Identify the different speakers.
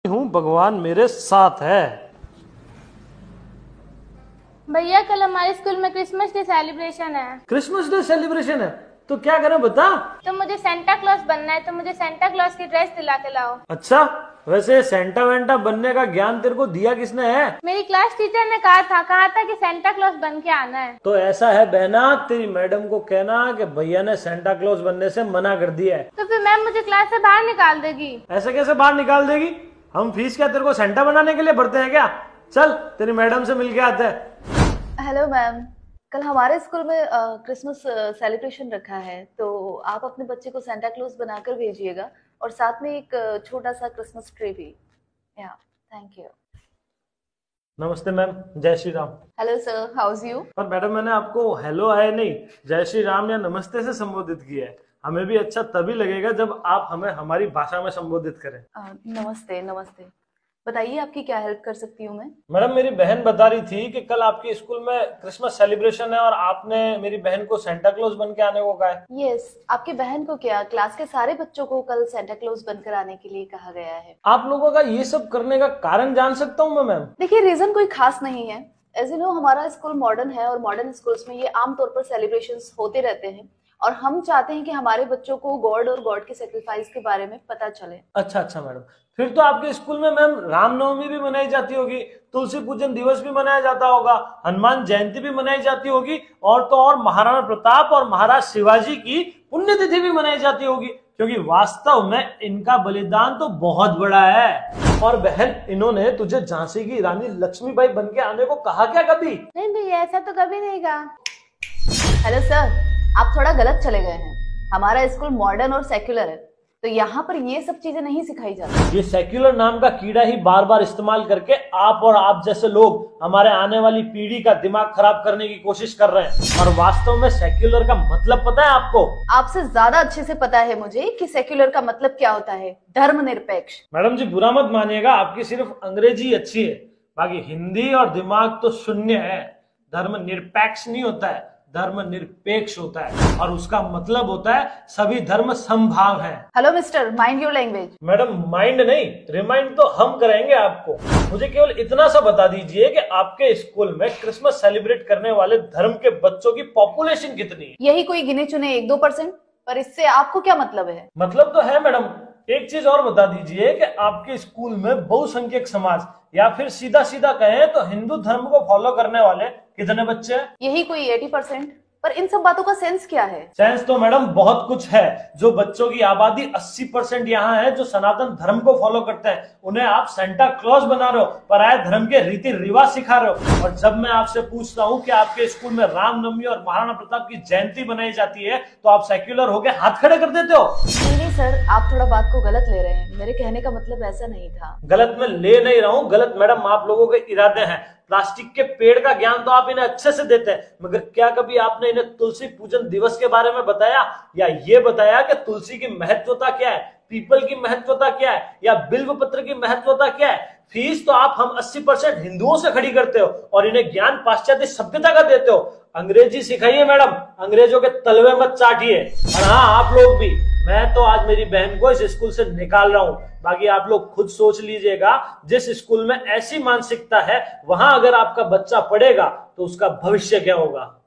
Speaker 1: हूँ, भगवान मेरे साथ है।
Speaker 2: भैया कल हमारे स्कूल में क्रिसमस डे सेलिब्रेशन है।
Speaker 1: क्रिसमस डे सेलिब्रेशन है तो क्या करें बता।
Speaker 2: तो मुझे सेंटा क्लॉज बनना है, तो मुझे सेंटा क्लॉज की ड्रेस दिला के लाओ।
Speaker 1: अच्छा, वैसे सेंटा वेंटा बनने का ज्ञान तेरे को दिया किसने है?
Speaker 2: मेरी क्लास टीचर ने कहा था कि सेंटा क्लॉज बन के आना है।
Speaker 1: तो ऐसा है बहना, तेरी मैडम को कहना कि भैया ने सेंटा क्लॉज बनने से मना कर दिया है।
Speaker 2: तो फिर मैम मुझे क्लास से बाहर निकाल देगी।
Speaker 1: ऐसे कैसे बाहर निकाल देगी? हम फीस क्या तेरे को सेंटा बनाने के लिए भरते हैं क्या? चल तेरी मैडम से मिल के आते हैं।
Speaker 3: हेलो मैम, कल हमारे स्कूल में क्रिसमस सेलिब्रेशन रखा है, तो आप अपने बच्चे को सेंटा क्लॉज बनाकर भेजिएगा और साथ में एक छोटा सा क्रिसमस ट्री भी। या थैंक यू।
Speaker 1: नमस्ते ma'am, Jai Shri Ram.
Speaker 3: Hello sir, how's you?
Speaker 1: पर मैडम मैंने आपको हेलो आए नहीं, जय श्री राम या नमस्ते से संबोधित किया है। हमें भी अच्छा तभी लगेगा जब आप हमें हमारी भाषा में संबोधित करें।
Speaker 3: नमस्ते नमस्ते। बताइए आपकी क्या हेल्प कर सकती हूँ मैं?
Speaker 1: मैडम मेरी बहन बता रही थी कि कल आपके स्कूल में क्रिसमस सेलिब्रेशन है और आपने मेरी बहन को सेंटा क्लॉज बन के आने को कहा है।
Speaker 3: यस, आपकी बहन को क्या, क्लास के सारे बच्चों को कल सेंटा क्लॉज बनकर आने के लिए कहा गया है।
Speaker 1: आप लोगों का ये सब करने का कारण जान सकता हूँ मैं मैम?
Speaker 3: देखिए, रीजन कोई खास नहीं है। एज यू नो, हमारा स्कूल मॉडर्न है और मॉडर्न स्कूल्स में ये आमतौर पर सेलिब्रेशंस होते रहते हैं और हम चाहते हैं कि हमारे बच्चों को गॉड और गॉड के सेक्रीफाइस के बारे में पता चले।
Speaker 1: अच्छा मैडम, फिर तो आपके स्कूल में मैम रामनवमी भी मनाई जाती होगी, तुलसी पूजन दिवस भी मनाया जाता होगा, हनुमान जयंती भी मनाई जाती होगी और तो और महाराणा प्रताप और महाराज शिवाजी की पुण्यतिथि भी मनाई जाती होगी, क्योंकि वास्तव में इनका बलिदान तो बहुत बड़ा है। और बहन, इन्होंने तुझे झांसी की रानी लक्ष्मीबाई बन के आने को कहा क्या कभी?
Speaker 2: नहीं भैया, ऐसा तो कभी नहीं कहा।
Speaker 3: हेलो सर, आप थोड़ा गलत चले गए हैं। हमारा स्कूल मॉडर्न और सेक्युलर है, तो यहाँ पर ये सब चीजें नहीं सिखाई जाती।
Speaker 1: ये सेक्युलर नाम का कीड़ा ही बार बार इस्तेमाल करके आप और आप जैसे लोग हमारे आने वाली पीढ़ी का दिमाग खराब करने की कोशिश कर रहे हैं। और वास्तव में सेक्युलर का मतलब पता है आपको?
Speaker 3: आपसे ज्यादा अच्छे से पता है मुझे कि सेक्युलर का मतलब क्या होता है। धर्मनिरपेक्ष।
Speaker 1: मैडम जी बुरा मत मानिएगा, आपकी सिर्फ अंग्रेजी अच्छी है, बाकी हिंदी और दिमाग तो शून्य है। धर्मनिरपेक्ष नहीं होता है, धर्मनिरपेक्ष होता है और उसका मतलब होता है सभी धर्म समभाव हैं।
Speaker 3: Hello mister, mind your language.
Speaker 1: Madam mind नहीं, रिमाइंड तो हम करेंगे आपको। मुझे केवल इतना सा बता दीजिए कि आपके स्कूल में क्रिसमस सेलिब्रेट करने वाले धर्म के बच्चों की पॉपुलेशन कितनी है?
Speaker 3: यही कोई गिने चुने 1-2%, पर इससे आपको क्या मतलब है?
Speaker 1: मतलब तो है मैडम। एक चीज और बता दीजिए कि आपके स्कूल में बहुसंख्यक समाज या फिर सीधा सीधा कहें तो हिंदू धर्म को फॉलो करने वाले कितने बच्चे हैं?
Speaker 3: यही कोई 80%। पर इन सब बातों का सेंस क्या है?
Speaker 1: सेंस तो मैडम बहुत कुछ है। जो बच्चों की आबादी 80% यहाँ है जो सनातन धर्म को फॉलो करते हैं, उन्हें आप सेंटा क्लॉज बना रहे हो, पराये धर्म के रीति रिवाज सिखा रहे हो। और जब मैं आपसे पूछता हूँ कि आपके स्कूल में रामनवमी और महाराणा प्रताप की जयंती बनाई जाती है, तो आप सेक्युलर होके हाथ खड़े कर देते हो।
Speaker 3: नहीं सर, आप थोड़ा बात को गलत ले रहे हैं। मेरे कहने का मतलब ऐसा नहीं था।
Speaker 1: गलत मैं ले नहीं रहा हूँ, गलत मैडम आप लोगों के इरादे हैं। प्लास्टिक के पेड़ का ज्ञान तो आप इन्हें अच्छे से देते हैं, मगर क्या कभी आपने इन्हें तुलसी पूजन दिवस के बारे में बताया, या ये बताया कि तुलसी की महत्वता क्या है, पीपल की महत्वता क्या है, या बिल्व पत्र की महत्वता क्या है? फीस तो आप हम 80% हिंदुओं से खड़ी करते हो और इन्हें ज्ञान पाश्चात्य सभ्यता का देते हो। अंग्रेजी सिखाइए मैडम, अंग्रेजों के तलवे मत चाटिए। और हाँ, आप लोग भी। मैं तो आज मेरी बहन को इस स्कूल से निकाल रहा हूं, बाकी आप लोग खुद सोच लीजिएगा। जिस स्कूल में ऐसी मानसिकता है, वहां अगर आपका बच्चा पढ़ेगा तो उसका भविष्य क्या होगा।